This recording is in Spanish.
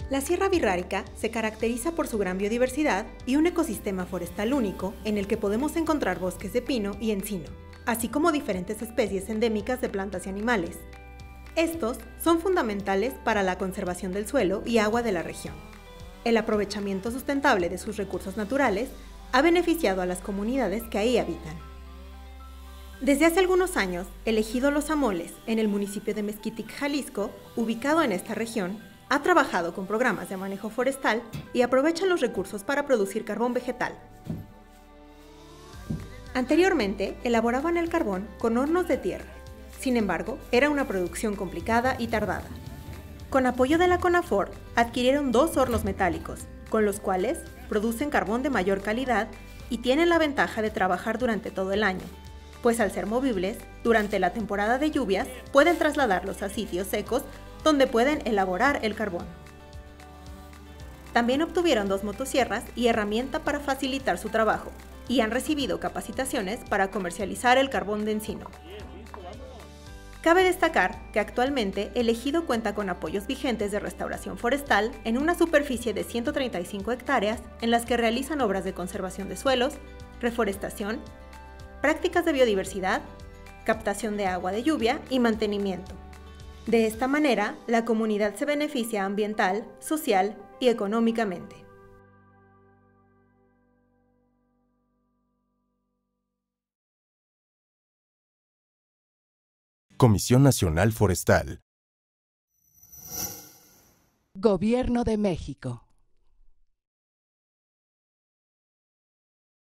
La Sierra Birrárica se caracteriza por su gran biodiversidad y un ecosistema forestal único en el que podemos encontrar bosques de pino y encino, así como diferentes especies endémicas de plantas y animales. Estos son fundamentales para la conservación del suelo y agua de la región. El aprovechamiento sustentable de sus recursos naturales ha beneficiado a las comunidades que ahí habitan. Desde hace algunos años, el ejido Los Amoles, en el municipio de Mezquitic, Jalisco, ubicado en esta región, ha trabajado con programas de manejo forestal y aprovecha los recursos para producir carbón vegetal. Anteriormente, elaboraban el carbón con hornos de tierra. Sin embargo, era una producción complicada y tardada. Con apoyo de la CONAFOR, adquirieron 2 hornos metálicos, con los cuales producen carbón de mayor calidad y tienen la ventaja de trabajar durante todo el año, pues al ser movibles, durante la temporada de lluvias, pueden trasladarlos a sitios secos donde pueden elaborar el carbón. También obtuvieron 2 motosierras y herramienta para facilitar su trabajo, y han recibido capacitaciones para comercializar el carbón de encino. Cabe destacar que actualmente el ejido cuenta con apoyos vigentes de restauración forestal en una superficie de 135 hectáreas en las que realizan obras de conservación de suelos, reforestación, prácticas de biodiversidad, captación de agua de lluvia y mantenimiento. De esta manera, la comunidad se beneficia ambiental, social y económicamente. Comisión Nacional Forestal. Gobierno de México.